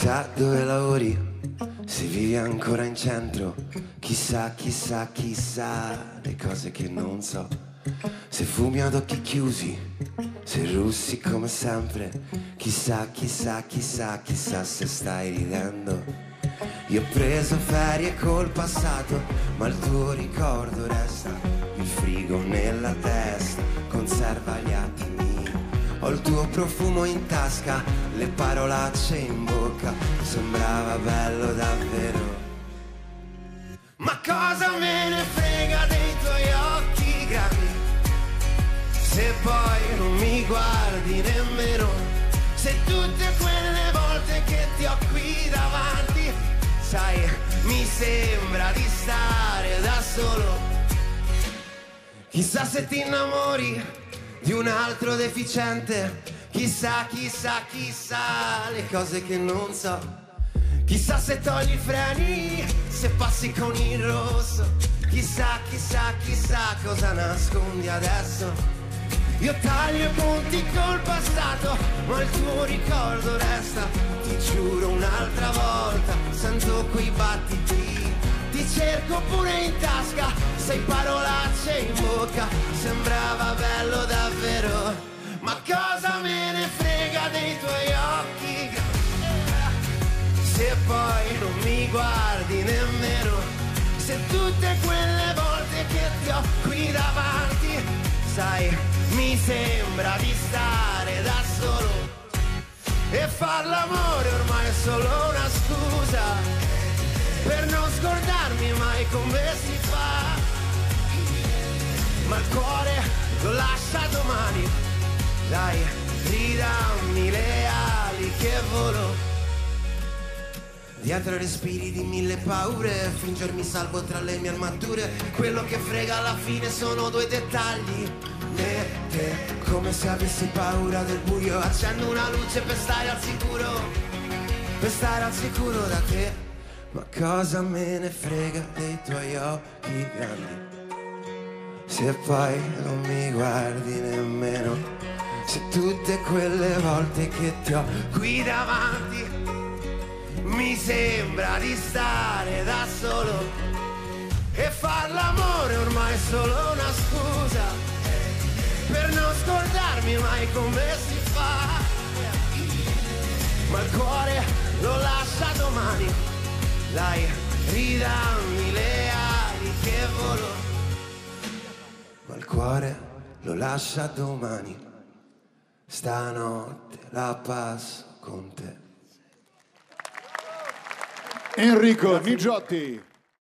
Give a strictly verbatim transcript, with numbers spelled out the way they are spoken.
Chissà dove lavori, se vivi ancora in centro. Chissà, chissà, chissà le cose che non so. Se fumi ad occhi chiusi, se russi come sempre. Chissà, chissà, chissà, chissà se stai ridendo. Io ho preso ferie col passato, ma il tuo ricordo resta. Il frigo nella testa conserva gli attimi. Ho il tuo profumo in tasca, le parolacce in bocca. Sembrava bello davvero. Ma cosa me ne frega dei tuoi occhi grandi, se poi non mi guardi nemmeno. Se tutte quelle volte che ti ho qui davanti, sai, mi sembra di stare da solo. Chissà se ti innamori di un altro deficiente. Chissà, chissà, chissà le cose che non so. Chissà se togli i freni, se passi con il rosso. Chissà, chissà, chissà cosa nascondi adesso. Io taglio i punti col passato, ma il tuo ricordo resta. Ti giuro un'altra volta, sento quei battiti. Ti cerco pure in tasca, sei parolacce in bocca. Sembrava bello davvero, ma cosa me ne frega dei tuoi occhi, se poi non mi guardi nemmeno. Se tutte quelle volte che ti ho qui davanti, sai, mi sembra di stare da solo. E far l'amore ormai è solo una scusa per non scordarmi mai come si fa. Ma il cuore lo lascia domani. Dai, ridammi le ali che volo. Dietro respiri di mille paure, fingermi salvo tra le mie armature. Quello che frega alla fine sono due dettagli. Me e te, come se avessi paura del buio. Accendo una luce per stare al sicuro, per stare al sicuro da te. Ma cosa me ne frega dei tuoi occhi grandi, se poi non mi guardi nemmeno. Se tutte quelle volte che ti ho qui davanti, mi sembra di stare da solo. E far l'amore ormai è solo una scusa per non scordarmi mai come si fa. Ma il cuore lo lascia domani. Dai, ridammi le ali che volo. Ma il cuore lo lascia domani. Stanotte la passo con te. Enrico Nigiotti.